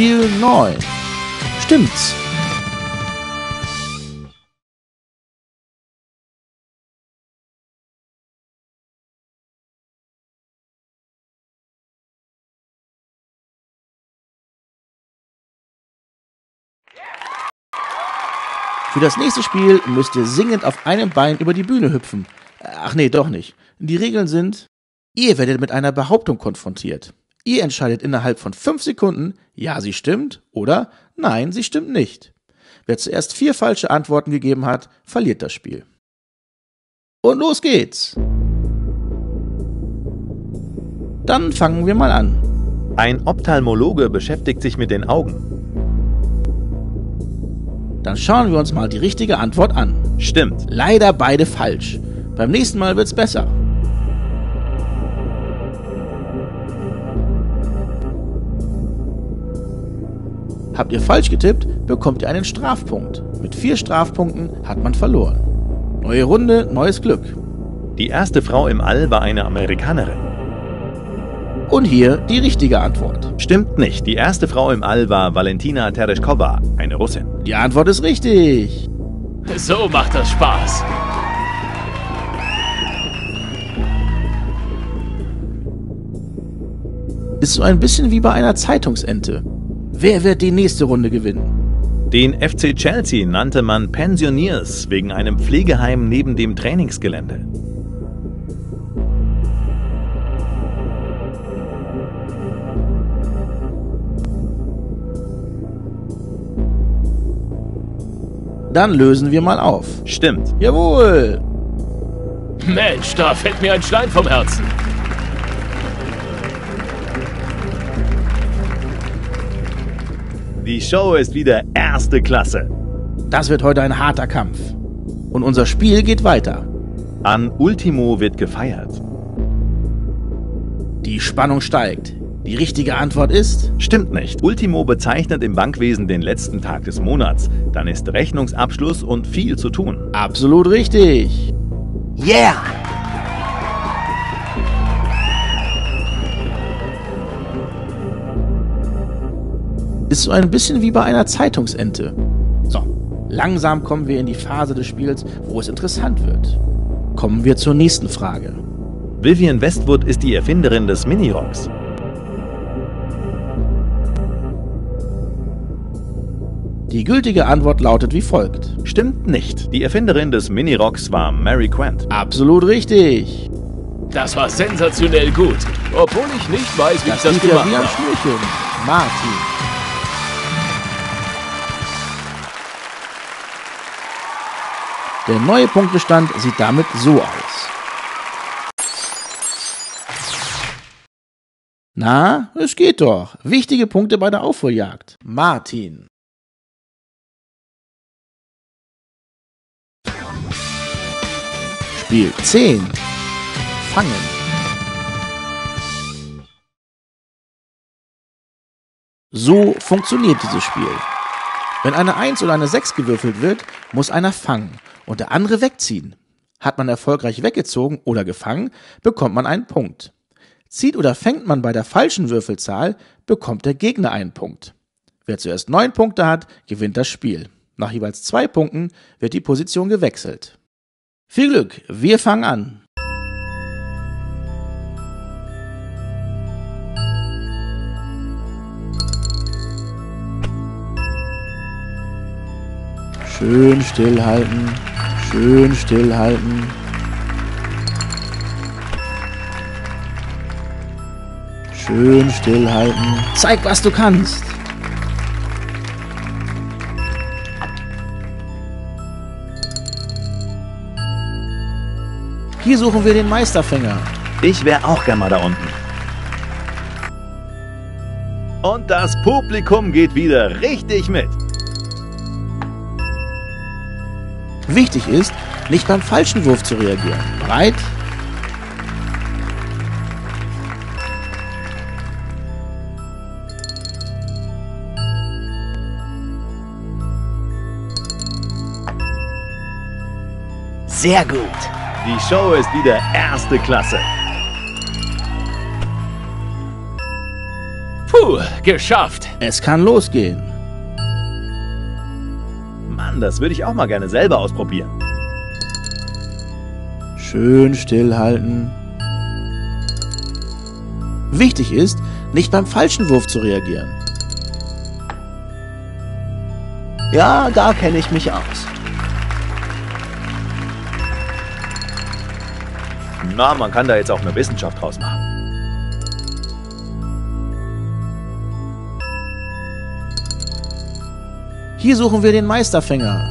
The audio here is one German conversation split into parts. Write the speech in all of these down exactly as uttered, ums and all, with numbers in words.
Spiel neun. Stimmt's? Für das nächste Spiel müsst ihr singend auf einem Bein über die Bühne hüpfen. Ach nee, doch nicht. Die Regeln sind: Ihr werdet mit einer Behauptung konfrontiert. Ihr entscheidet innerhalb von fünf Sekunden, ja, sie stimmt oder nein, sie stimmt nicht. Wer zuerst vier falsche Antworten gegeben hat, verliert das Spiel. Und los geht's! Dann fangen wir mal an. Ein Ophthalmologe beschäftigt sich mit den Augen. Dann schauen wir uns mal die richtige Antwort an. Stimmt. Leider beide falsch. Beim nächsten Mal wird's besser. Habt ihr falsch getippt, bekommt ihr einen Strafpunkt. Mit vier Strafpunkten hat man verloren. Neue Runde, neues Glück. Die erste Frau im All war eine Amerikanerin. Und hier die richtige Antwort. Stimmt nicht. Die erste Frau im All war Valentina Tereshkova, eine Russin. Die Antwort ist richtig. So macht das Spaß. Ist so ein bisschen wie bei einer Zeitungsente. Wer wird die nächste Runde gewinnen? Den F C Chelsea nannte man Pensioners wegen einem Pflegeheim neben dem Trainingsgelände. Dann lösen wir mal auf. Stimmt. Jawohl! Mensch, da fällt mir ein Stein vom Herzen. Die Show ist wieder erste Klasse. Das wird heute ein harter Kampf. Und unser Spiel geht weiter. An Ultimo wird gefeiert. Die Spannung steigt. Die richtige Antwort ist... Stimmt nicht. Ultimo bezeichnet im Bankwesen den letzten Tag des Monats. Dann ist Rechnungsabschluss und viel zu tun. Absolut richtig. Yeah! Ist so ein bisschen wie bei einer Zeitungsente. So, langsam kommen wir in die Phase des Spiels, wo es interessant wird. Kommen wir zur nächsten Frage. Vivienne Westwood ist die Erfinderin des Minirocks. Die gültige Antwort lautet wie folgt. Stimmt nicht. Die Erfinderin des Minirocks war Mary Quant. Absolut richtig. Das war sensationell gut. Obwohl ich nicht weiß, wie Das ich das lief ja gemacht wie am habe. Schnürchen. Martin. Der neue Punktestand sieht damit so aus. Na, es geht doch. Wichtige Punkte bei der Aufholjagd. Martin. Spiel zehn. Fangen. So funktioniert dieses Spiel. Wenn eine eins oder eine sechs gewürfelt wird, muss einer fangen und der andere wegziehen. Hat man erfolgreich weggezogen oder gefangen, bekommt man einen Punkt. Zieht oder fängt man bei der falschen Würfelzahl, bekommt der Gegner einen Punkt. Wer zuerst neun Punkte hat, gewinnt das Spiel. Nach jeweils zwei Punkten wird die Position gewechselt. Viel Glück, wir fangen an. Schön stillhalten, schön stillhalten. Schön stillhalten. Zeig, was du kannst. Hier suchen wir den Meisterfänger. Ich wäre auch gern mal da unten. Und das Publikum geht wieder richtig mit. Wichtig ist, nicht beim falschen Wurf zu reagieren. Bereit? Sehr gut. Die Show ist wieder erste Klasse. Puh, Puh, geschafft. Es kann losgehen. Mann, das würde ich auch mal gerne selber ausprobieren. Schön stillhalten. Wichtig ist, nicht beim falschen Wurf zu reagieren. Ja, da kenne ich mich aus. Na, man kann da jetzt auch eine Wissenschaft draus machen. Hier suchen wir den Meisterfänger.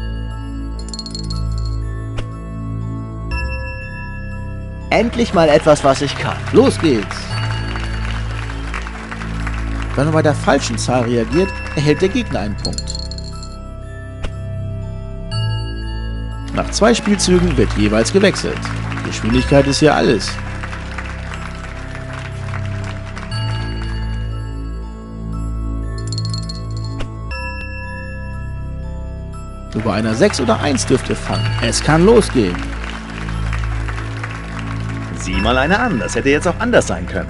Endlich mal etwas, was ich kann. Los geht's. Wenn man bei der falschen Zahl reagiert, erhält der Gegner einen Punkt. Nach zwei Spielzügen wird jeweils gewechselt. Geschwindigkeit ist hier alles. Über einer sechs oder eins dürft ihr fangen. Es kann losgehen. Sieh mal eine an, das hätte jetzt auch anders sein können.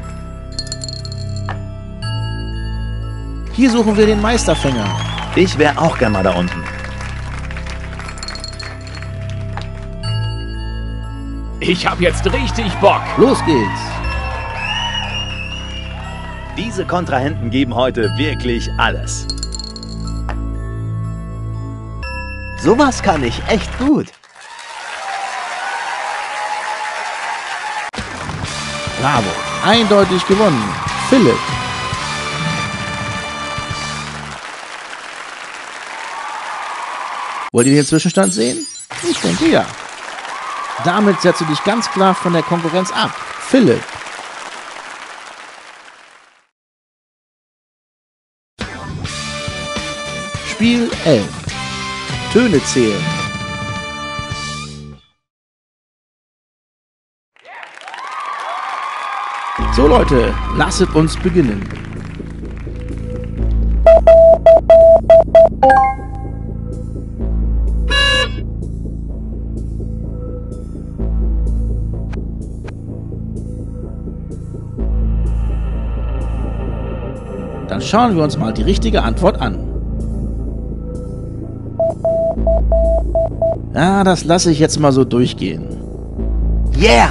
Hier suchen wir den Meisterfänger. Ich wäre auch gern mal da unten. Ich hab jetzt richtig Bock. Los geht's. Diese Kontrahenten geben heute wirklich alles. Sowas kann ich echt gut. Bravo. Eindeutig gewonnen. Philipp. Wollt ihr den Zwischenstand sehen? Ich denke ja. Damit setzt du dich ganz klar von der Konkurrenz ab. Philipp. Spiel elf. Töne zählen. So Leute, lasset uns beginnen. Dann schauen wir uns mal die richtige Antwort an. Ja, das lasse ich jetzt mal so durchgehen. Yeah!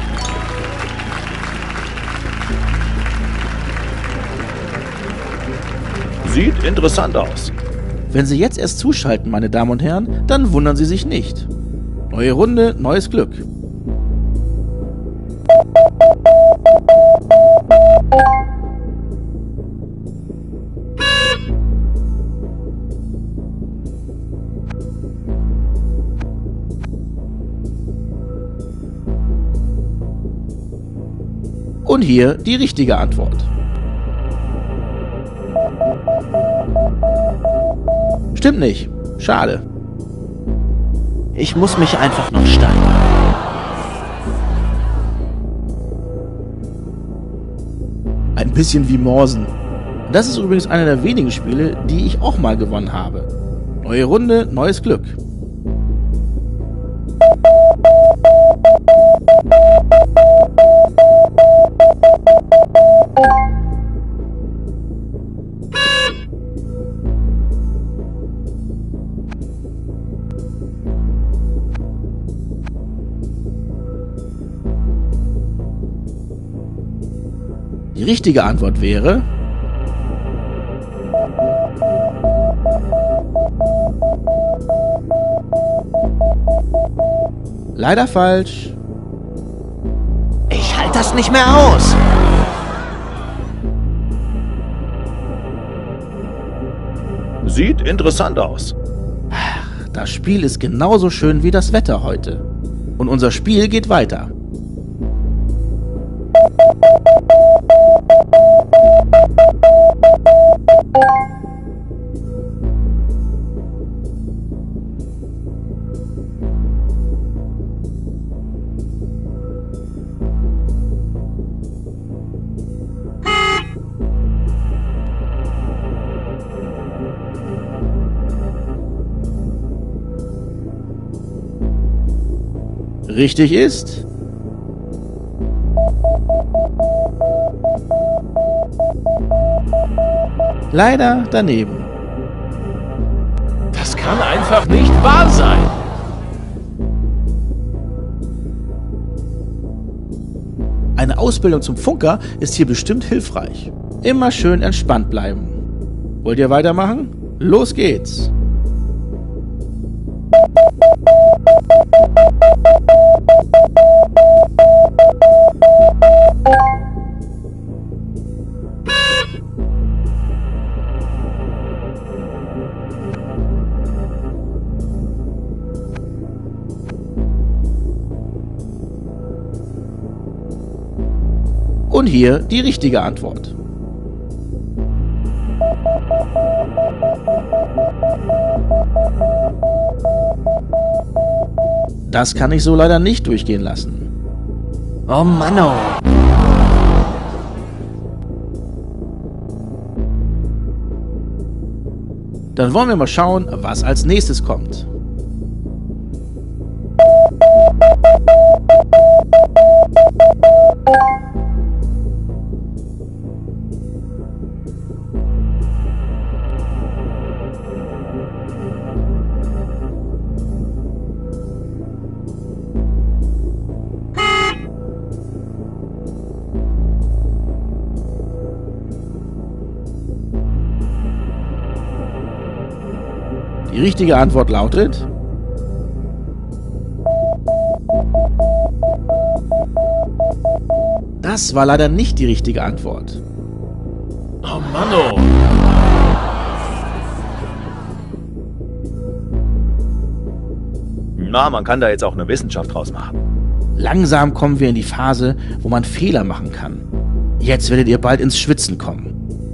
Sieht interessant aus. Wenn Sie jetzt erst zuschalten, meine Damen und Herren, dann wundern Sie sich nicht. Neue Runde, neues Glück. Und hier die richtige Antwort. Stimmt nicht. Schade. Ich muss mich einfach noch steigern. Ein bisschen wie Morsen. Das ist übrigens einer der wenigen Spiele, die ich auch mal gewonnen habe. Neue Runde, neues Glück. Die richtige Antwort wäre leider falsch. Ich halte das nicht mehr aus. Sieht interessant aus. Das Spiel ist genauso schön wie das Wetter heute. Und unser Spiel geht weiter. Richtig ist Leider daneben. Das kann einfach nicht wahr sein. Eine Ausbildung zum Funker ist hier bestimmt hilfreich. Immer schön entspannt bleiben. Wollt ihr weitermachen? Los geht's! Und hier die richtige Antwort. Das kann ich so leider nicht durchgehen lassen. Oh Mann, oh. Dann wollen wir mal schauen, was als nächstes kommt. Die richtige Antwort lautet: Das war leider nicht die richtige Antwort. Oh Mann, oh. Na, man kann da jetzt auch eine Wissenschaft draus machen. Langsam kommen wir in die Phase, wo man Fehler machen kann. Jetzt werdet ihr bald ins Schwitzen kommen.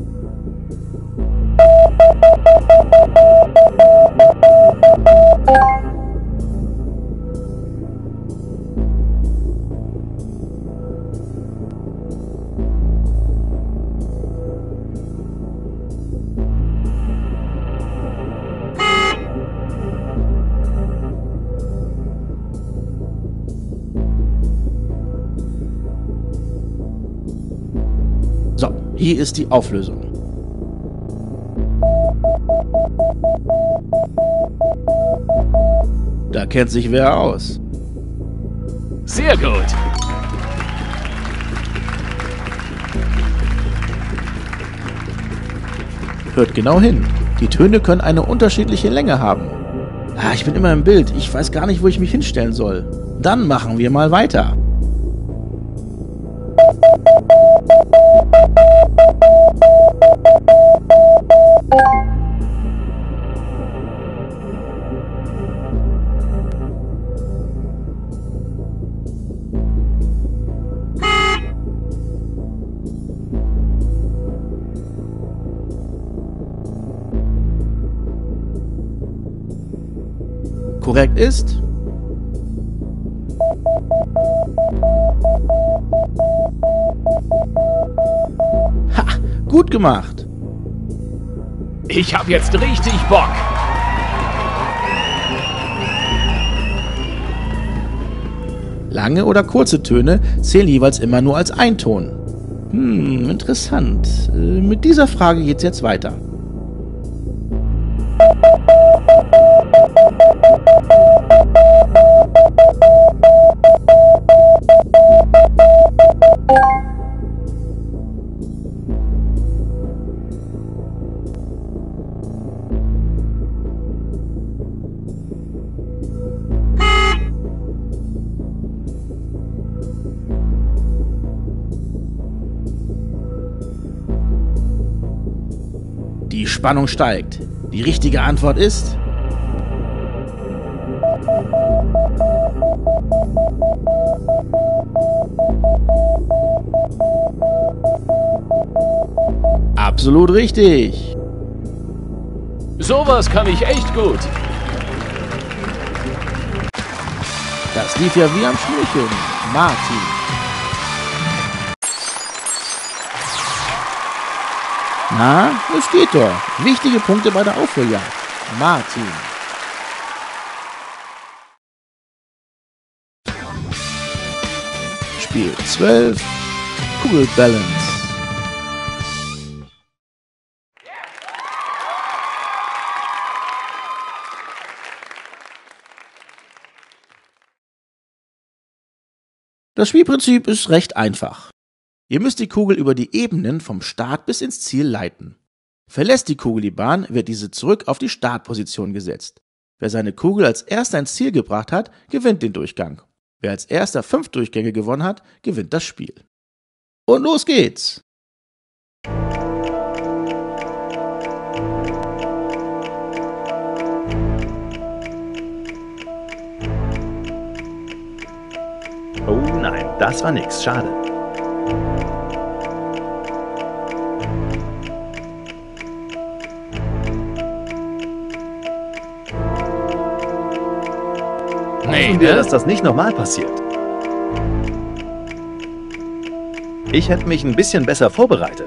So, hier ist die Auflösung. Da kennt sich wer aus. Sehr gut. Hört genau hin. Die Töne können eine unterschiedliche Länge haben. Ah, ich bin immer im Bild. Ich weiß gar nicht, wo ich mich hinstellen soll. Dann machen wir mal weiter. Korrekt ist Ha, gut gemacht. Ich hab jetzt richtig Bock. Lange oder kurze Töne zählen jeweils immer nur als ein Ton. Hm, interessant. Äh, Mit dieser Frage geht's jetzt weiter. Die Spannung steigt. Die richtige Antwort ist absolut richtig. Sowas kann ich echt gut. Das lief ja wie am Schnürchen. Martin. Na, es geht doch. Wichtige Punkte bei der Aufholjagd. Martin. Spiel zwölf. Kugel Balance. Das Spielprinzip ist recht einfach. Ihr müsst die Kugel über die Ebenen vom Start bis ins Ziel leiten. Verlässt die Kugel die Bahn, wird diese zurück auf die Startposition gesetzt. Wer seine Kugel als erster ins Ziel gebracht hat, gewinnt den Durchgang. Wer als erster fünf Durchgänge gewonnen hat, gewinnt das Spiel. Und los geht's! Oh nein, das war nix, schade. Nee, Hoffen wir, ne? dass das nicht nochmal passiert. Ich hätte mich ein bisschen besser vorbereitet.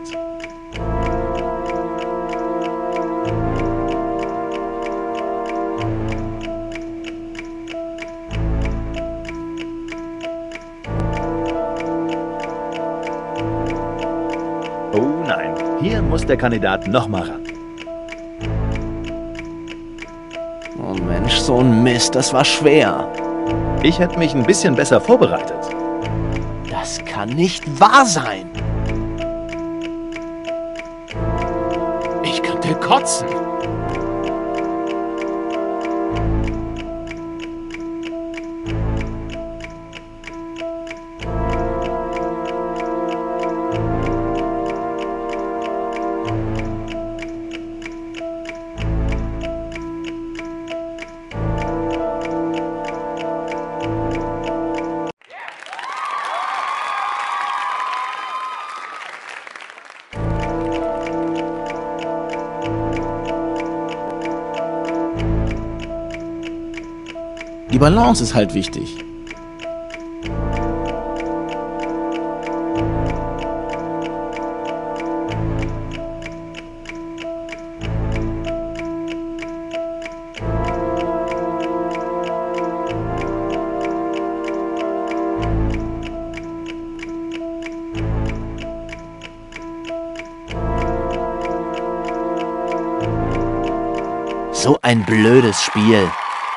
Oh nein, hier muss der Kandidat nochmal ran. Oh Mensch, so ein Mist, das war schwer. Ich hätte mich ein bisschen besser vorbereitet. Das kann nicht wahr sein. Ich könnte kotzen. Die Balance ist halt wichtig. So ein blödes Spiel.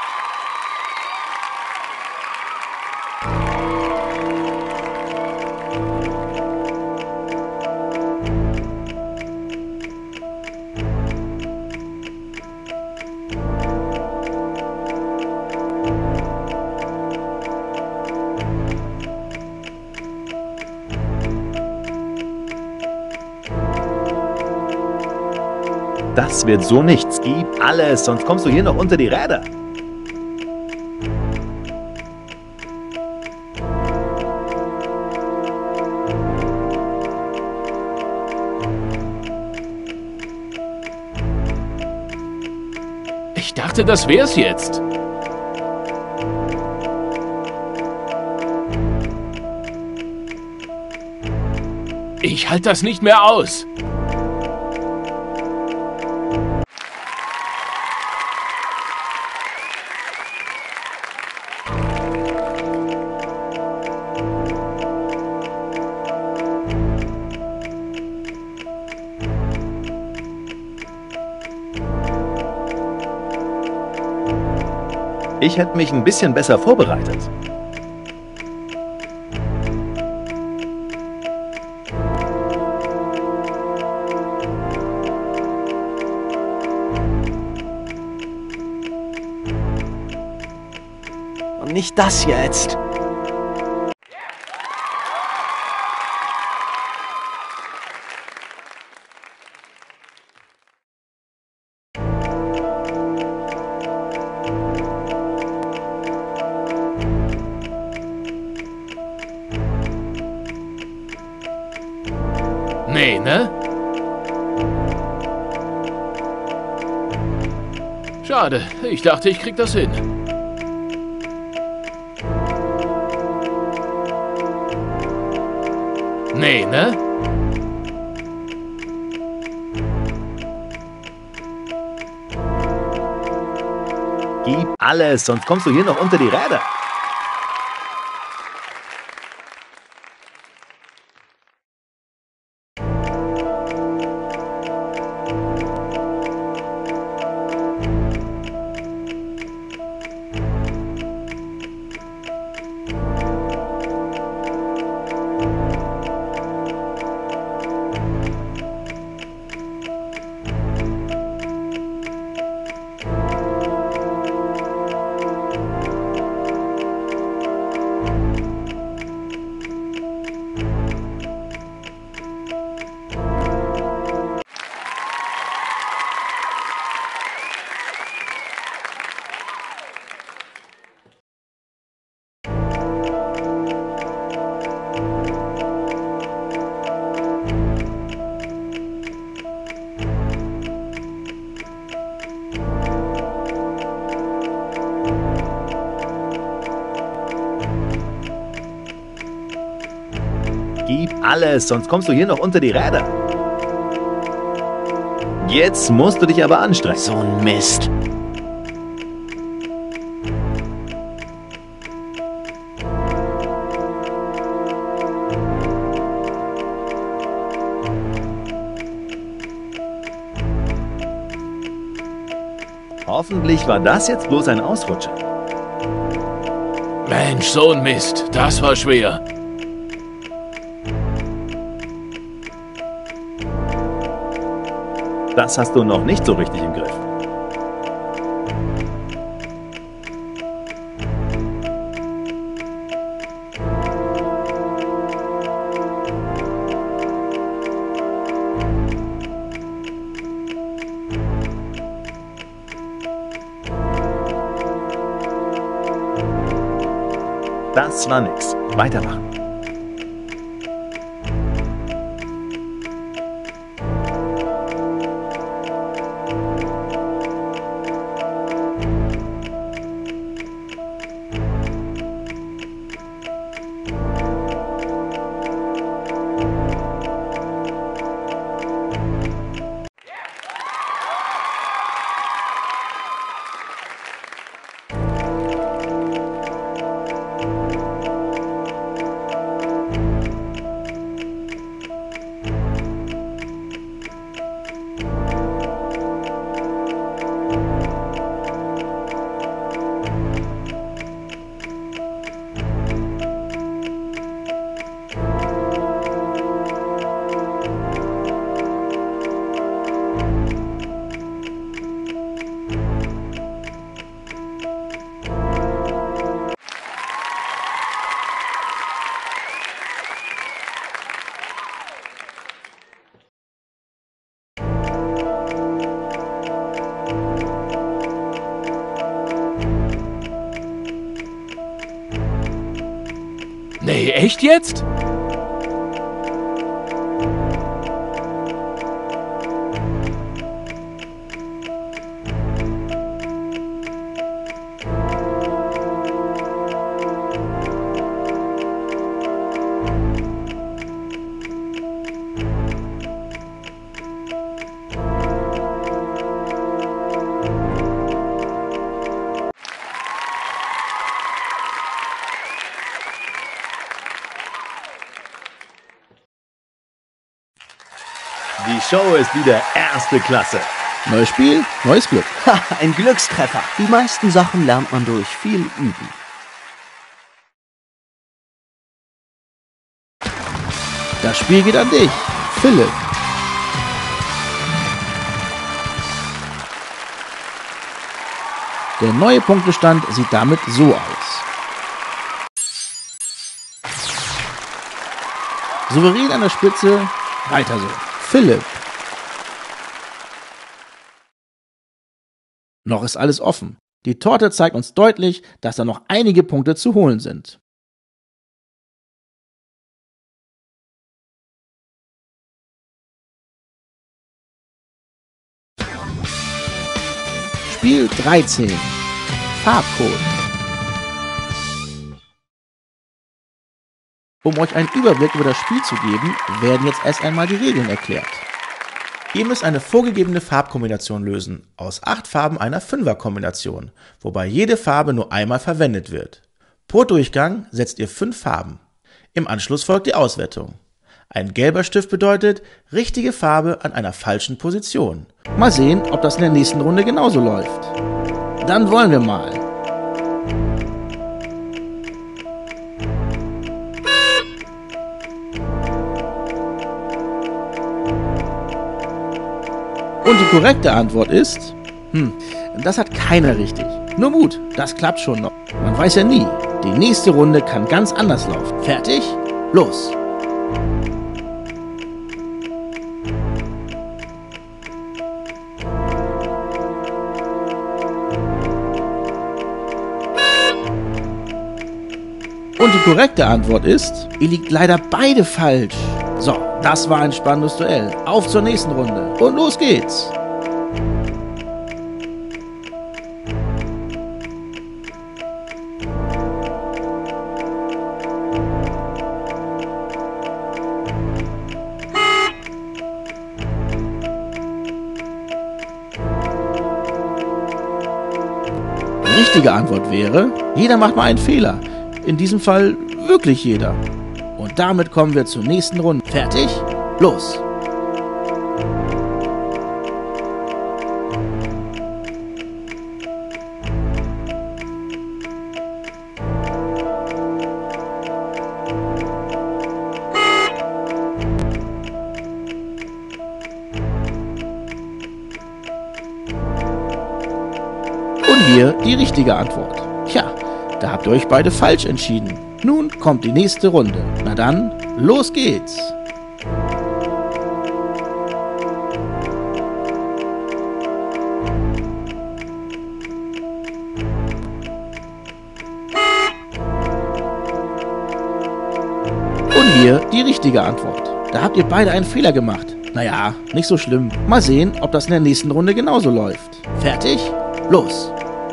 Das wird so nichts. Gib alles, sonst kommst du hier noch unter die Räder. Ich dachte, das wär's jetzt. Ich halte das nicht mehr aus. Ich hätte mich ein bisschen besser vorbereitet. Und nicht das jetzt. Nee, ne? Schade, ich dachte, ich krieg das hin. Nee, ne? Gib alles, sonst kommst du hier noch unter die Räder. Gib alles, sonst kommst du hier noch unter die Räder. Jetzt musst du dich aber anstrengen. So ein Mist. Hoffentlich war das jetzt bloß ein Ausrutscher. Mensch, so ein Mist. Das war schwer. Das hast du noch nicht so richtig im Griff. Das war nix. Weitermachen. Nee, echt jetzt? Die Show ist wieder erste Klasse. Neues Spiel, neues Glück. Ha, ein Glückstreffer. Die meisten Sachen lernt man durch viel Üben. Das Spiel geht an dich, Philipp. Der neue Punktestand sieht damit so aus. Souverän an der Spitze, weiter so. Philipp. Noch ist alles offen. Die Torte zeigt uns deutlich, dass da noch einige Punkte zu holen sind. Spiel dreizehn. Farbcode. Um euch einen Überblick über das Spiel zu geben, werden jetzt erst einmal die Regeln erklärt. Ihr müsst eine vorgegebene Farbkombination lösen, aus acht Farben einer Fünfer-Kombination, wobei jede Farbe nur einmal verwendet wird. Pro Durchgang setzt ihr fünf Farben. Im Anschluss folgt die Auswertung. Ein gelber Stift bedeutet richtige Farbe an einer falschen Position. Mal sehen, ob das in der nächsten Runde genauso läuft. Dann wollen wir mal. Und die korrekte Antwort ist, hm, das hat keiner richtig. Nur Mut, das klappt schon noch. Man weiß ja nie, die nächste Runde kann ganz anders laufen. Fertig? Los! Und die korrekte Antwort ist, ihr liegt leider beide falsch. So, das war ein spannendes Duell. Auf zur nächsten Runde. Und los geht's. Die richtige Antwort wäre, jeder macht mal einen Fehler. In diesem Fall wirklich jeder. Und damit kommen wir zur nächsten Runde. Fertig? Los! Und hier die richtige Antwort. Tja, da habt ihr euch beide falsch entschieden. Nun kommt die nächste Runde. Na dann, los geht's! Und hier die richtige Antwort. Da habt ihr beide einen Fehler gemacht. Naja, nicht so schlimm. Mal sehen, ob das in der nächsten Runde genauso läuft. Fertig? Los!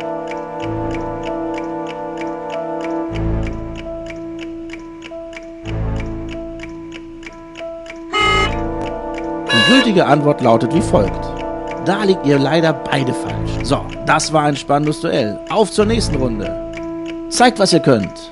Die gültige Antwort lautet wie folgt. Da liegt ihr leider beide falsch. So, das war ein spannendes Duell. Auf zur nächsten Runde. Zeigt, was ihr könnt.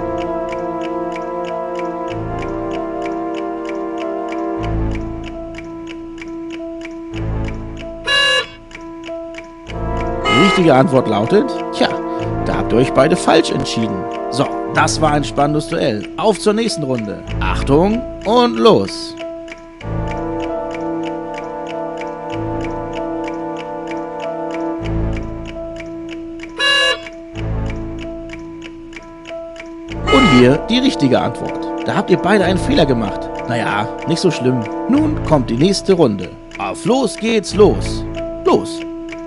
Die richtige Antwort lautet, tja, da habt ihr euch beide falsch entschieden. So, das war ein spannendes Duell. Auf zur nächsten Runde. Achtung und los! Und hier die richtige Antwort. Da habt ihr beide einen Fehler gemacht. Naja, nicht so schlimm. Nun kommt die nächste Runde. Auf los geht's los. Los!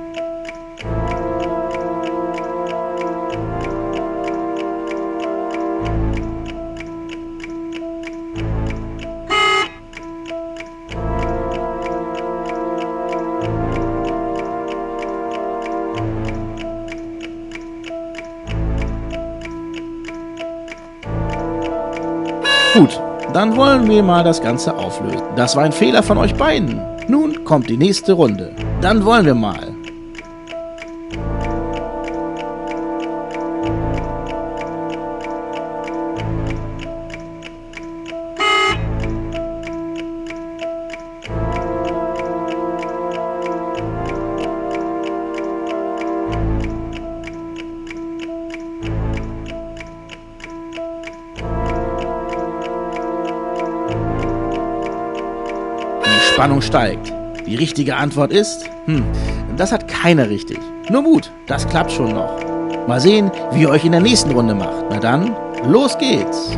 Gut, dann wollen wir mal das Ganze auflösen. Das war ein Fehler von euch beiden. Nun kommt die nächste Runde. Dann wollen wir mal. Die Spannung steigt. Die richtige Antwort ist, hm, das hat keiner richtig. Nur Mut, das klappt schon noch. Mal sehen, wie ihr euch in der nächsten Runde macht. Na dann, los geht's!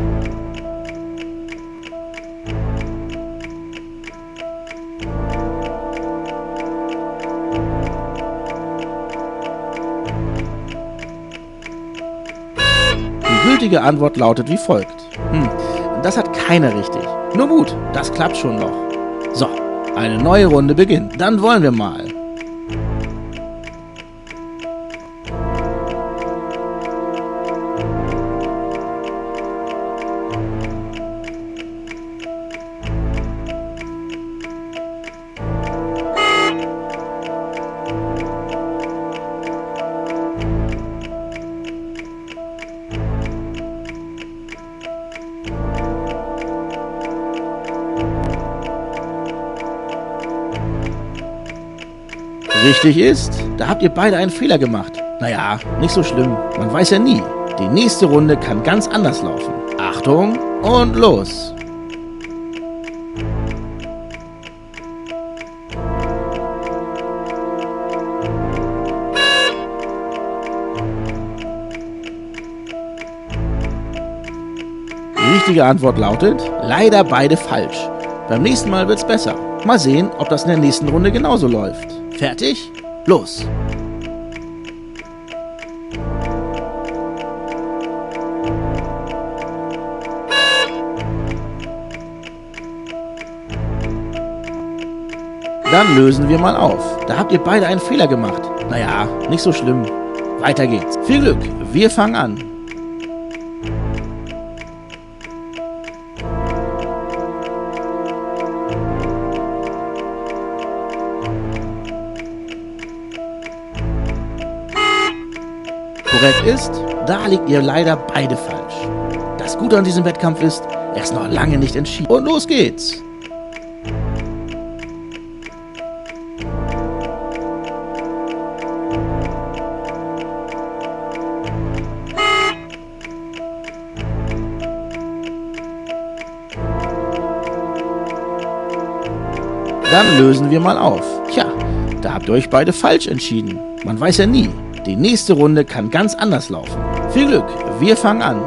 Die gültige Antwort lautet wie folgt. Hm, das hat keiner richtig. Nur Mut, das klappt schon noch. So, eine neue Runde beginnt. Dann wollen wir mal. Richtig ist, da habt ihr beide einen Fehler gemacht. Naja, nicht so schlimm, man weiß ja nie. Die nächste Runde kann ganz anders laufen. Achtung und los! Die richtige Antwort lautet, leider beide falsch. Beim nächsten Mal wird's besser. Mal sehen, ob das in der nächsten Runde genauso läuft. Fertig? Los! Dann lösen wir mal auf. Da habt ihr beide einen Fehler gemacht. Naja, nicht so schlimm. Weiter geht's. Viel Glück, wir fangen an. korrekt ist, da liegt ihr leider beide falsch. Das Gute an diesem Wettkampf ist, er ist noch lange nicht entschieden. Und los geht's! Dann lösen wir mal auf. Tja, da habt ihr euch beide falsch entschieden. Man weiß ja nie. Die nächste Runde kann ganz anders laufen. Viel Glück, wir fangen an.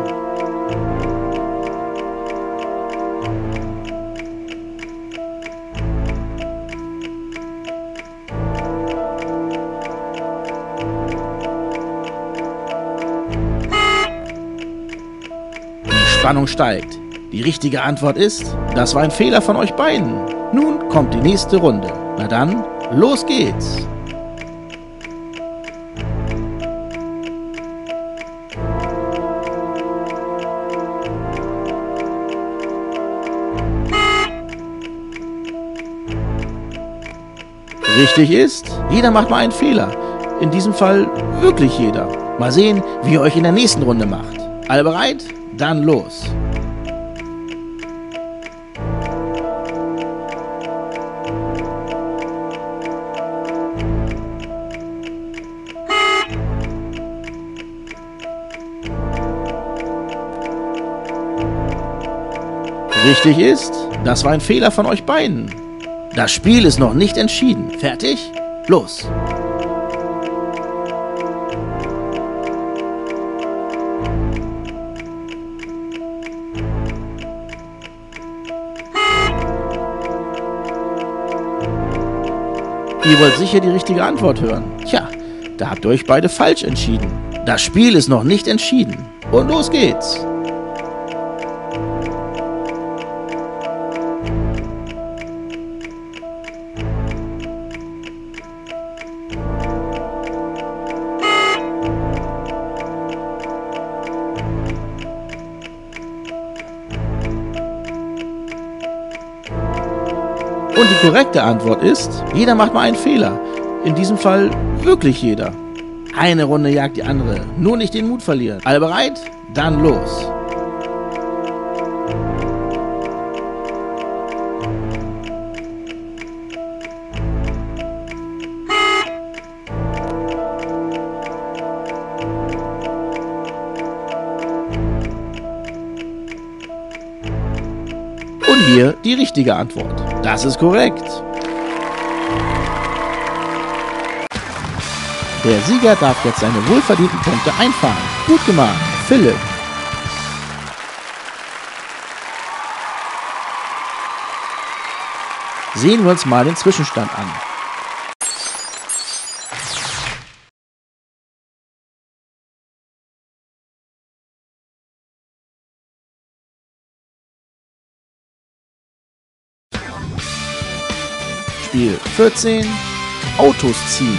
Die Spannung steigt. Die richtige Antwort ist, das war ein Fehler von euch beiden. Nun kommt die nächste Runde. Na dann, los geht's! Richtig ist, jeder macht mal einen Fehler. In diesem Fall wirklich jeder. Mal sehen, wie ihr euch in der nächsten Runde macht. Alle bereit? Dann los! Richtig ist, das war ein Fehler von euch beiden. Das Spiel ist noch nicht entschieden. Fertig? Los! Ihr wollt sicher die richtige Antwort hören. Tja, da habt ihr euch beide falsch entschieden. Das Spiel ist noch nicht entschieden. Und los geht's! Und die korrekte Antwort ist, jeder macht mal einen Fehler. In diesem Fall wirklich jeder. Eine Runde jagt die andere. Nur nicht den Mut verlieren. Alle bereit? Dann los! Und hier die richtige Antwort. Das ist korrekt. Der Sieger darf jetzt seine wohlverdienten Punkte einfahren. Gut gemacht, Philipp. Sehen wir uns mal den Zwischenstand an. Spiel vierzehn. Autos ziehen.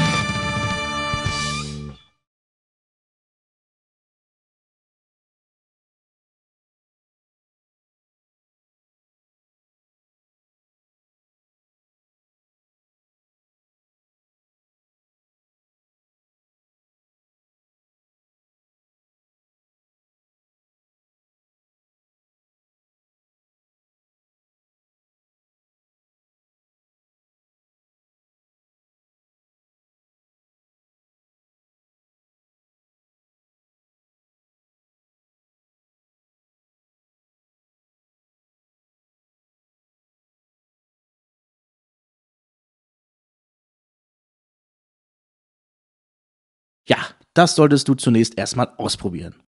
Ja, das solltest du zunächst erstmal ausprobieren.